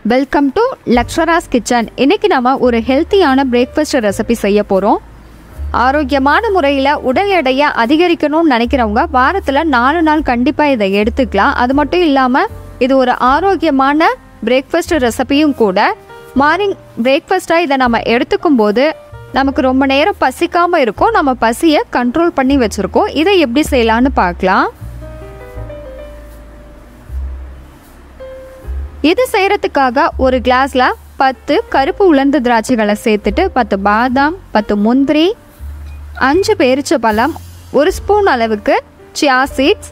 Welcome to லக்ஷராஸ் kitchen. இன்றைக்கி நம்ம ஒரு ஹெல்த்தியான பிரேக்ஃபாஸ்ட் ரெசிபி செய்ய போகிறோம். ஆரோக்கியமான முறையில் உடல் எடையை அதிகரிக்கணும்னு நினைக்கிறவங்க வாரத்தில் 4 நாள் கண்டிப்பாக இதை எடுத்துக்கலாம். அது மட்டும் இல்லாமல் இது ஒரு ஆரோக்கியமான பிரேக்ஃபாஸ்ட் ரெசிபியும் கூட. மார்னிங் பிரேக்ஃபாஸ்ட்டாக இதை நம்ம எடுத்துக்கும் போது நமக்கு ரொம்ப நேரம் பசிக்காமல் இருக்கும். நம்ம பசியை கண்ட்ரோல் பண்ணி வச்சுருக்கோம். இதை எப்படி செய்யலான்னு பார்க்கலாம். இது செய்கிறதுக்காக ஒரு கிளாஸில் 10 கருப்பு உலர்ந்த திராட்சைகளை சேர்த்துட்டு 10 பாதாம், 10 முந்திரி, 5 பேரிச்சம்பழம், 1 ஸ்பூன் அளவுக்கு சியா சீட்ஸ்,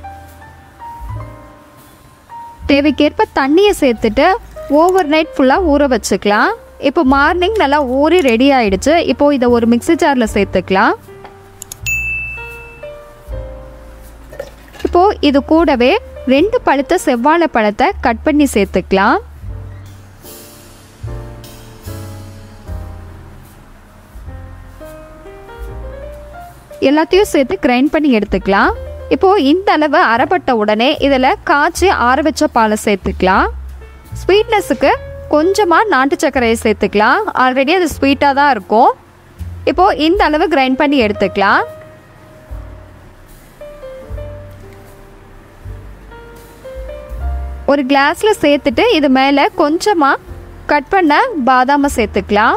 தேவைக்கேற்ப தண்ணியை சேர்த்துட்டு ஓவர் நைட் ஃபுல்லாக ஊற வச்சுக்கலாம். இப்போ மார்னிங் நல்லா ஊறி ரெடி ஆகிடுச்சு. இப்போது இதை ஒரு மிக்ஸி ஜாரில் சேர்த்துக்கலாம். இப்போது இது கூடவே 2 பழுத்த செவ்வாழை பழத்தை கட் பண்ணி சேர்த்துக்கலாம். எல்லாத்தையும் சேர்த்து கிரைண்ட் பண்ணி எடுத்துக்கலாம். இப்போது இந்த அளவு அரைப்பட்ட உடனே இதில் காய்ச்சி ஆற வச்ச பாலை சேர்த்துக்கலாம். ஸ்வீட்னஸுக்கு கொஞ்சமாக நாட்டு சர்க்கரையை சேர்த்துக்கலாம். ஆல்ரெடி அது ஸ்வீட்டாக தான் இருக்கும். இப்போது இந்த அளவு கிரைண்ட் பண்ணி எடுத்துக்கலாம். ஒரு கிளாஸில் சேர்த்துட்டு இது மேலே கொஞ்சமாக கட் பண்ண பாதாமை சேர்த்துக்கலாம்.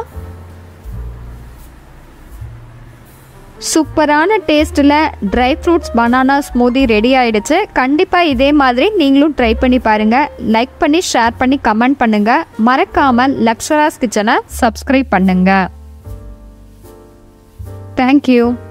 சூப்பரான டேஸ்ட்டில் dry fruits banana smoothie ready ஆகிடுச்சு. கண்டிப்பாக இதே மாதிரி நீங்களும் ட்ரை பண்ணி பாருங்கள். லைக் பண்ணி ஷேர் பண்ணி கமெண்ட் பண்ணுங்கள். மறக்காமல் லக்ஷராஸ் கிச்சனை சப்ஸ்கிரைப் பண்ணுங்கள். தேங்க்யூ.